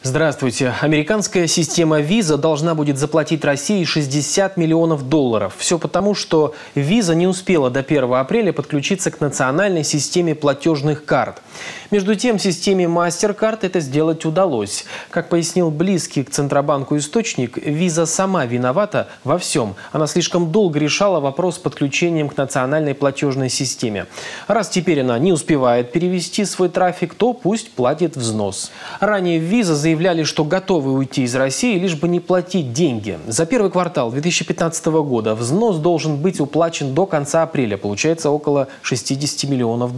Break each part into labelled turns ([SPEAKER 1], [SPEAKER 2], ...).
[SPEAKER 1] Здравствуйте. Американская система Visa должна будет заплатить России $60 миллионов. Все потому, что Visa не успела до 1 апреля подключиться к национальной системе платежных карт. Между тем, системе MasterCard это сделать удалось. Как пояснил близкий к Центробанку источник, Visa сама виновата во всем. Она слишком долго решала вопрос с подключением к национальной платежной системе. Раз теперь она не успевает перевести свой трафик, то пусть платит взнос. Ранее Visa заявляли, что готовы уйти из России, лишь бы не платить деньги. За первый квартал 2015 года взнос должен быть уплачен до конца апреля. Получается около $60 миллионов.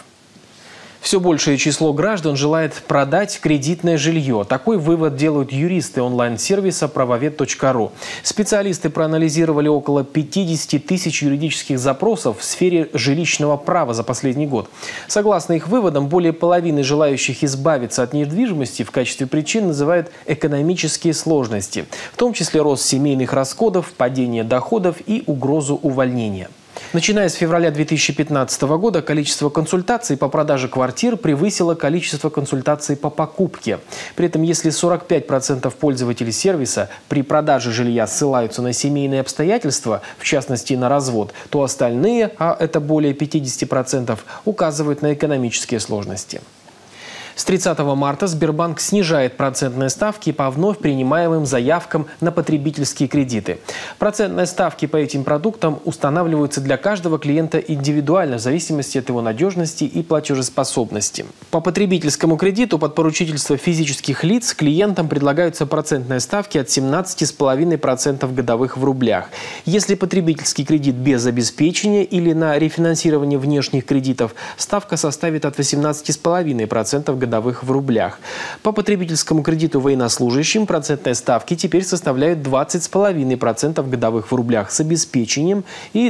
[SPEAKER 1] Все большее число граждан желает продать кредитное жилье. Такой вывод делают юристы онлайн-сервиса правовед.ру. Специалисты проанализировали около 50 тысяч юридических запросов в сфере жилищного права за последний год. Согласно их выводам, более половины желающих избавиться от недвижимости в качестве причин называют экономические сложности, в том числе рост семейных расходов, падение доходов и угрозу увольнения. Начиная с февраля 2015 года количество консультаций по продаже квартир превысило количество консультаций по покупке. При этом, если 45% пользователей сервиса при продаже жилья ссылаются на семейные обстоятельства, в частности на развод, то остальные, а это более 50%, указывают на экономические сложности. С 30 марта Сбербанк снижает процентные ставки по вновь принимаемым заявкам на потребительские кредиты. Процентные ставки по этим продуктам устанавливаются для каждого клиента индивидуально в зависимости от его надежности и платежеспособности. По потребительскому кредиту под поручительство физических лиц клиентам предлагаются процентные ставки от 17,5% годовых в рублях. Если потребительский кредит без обеспечения или на рефинансирование внешних кредитов, ставка составит от 18,5% годовых в рублях. По потребительскому кредиту военнослужащим процентные ставки теперь составляют 20,5% годовых в рублях с обеспечением и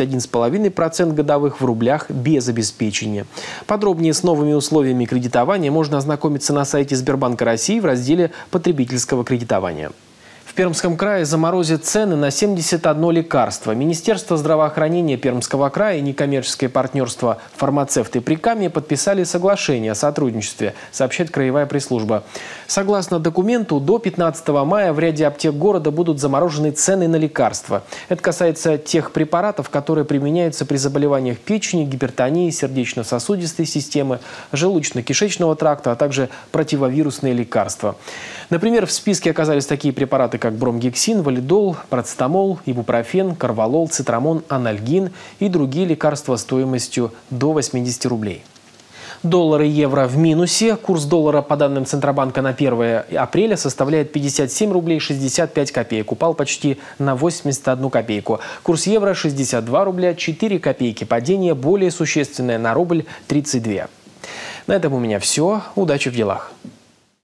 [SPEAKER 1] 21,5% годовых в рублях без обеспечения. Подробнее с новыми условиями кредитования можно ознакомиться на сайте Сбербанка России в разделе потребительского кредитования. В Пермском крае заморозят цены на 71 лекарство. Министерство здравоохранения Пермского края и некоммерческое партнерство «Фармацевты Прикамья» подписали соглашение о сотрудничестве, сообщает краевая пресс-служба. Согласно документу, до 15 мая в ряде аптек города будут заморожены цены на лекарства. Это касается тех препаратов, которые применяются при заболеваниях печени, гипертонии, сердечно-сосудистой системы, желудочно-кишечного тракта, а также противовирусные лекарства. Например, в списке оказались такие препараты, как бромгексин, валидол, парацетамол, ибупрофен, карвалол, цитрамон, анальгин и другие лекарства стоимостью до 80 рублей. Доллар и евро в минусе. Курс доллара, по данным Центробанка, на 1 апреля составляет 57 рублей 65 копеек. Упал почти на 81 копейку. Курс евро 62 рубля 4 копейки. Падение более существенное на рубль 32. На этом у меня все. Удачи в делах.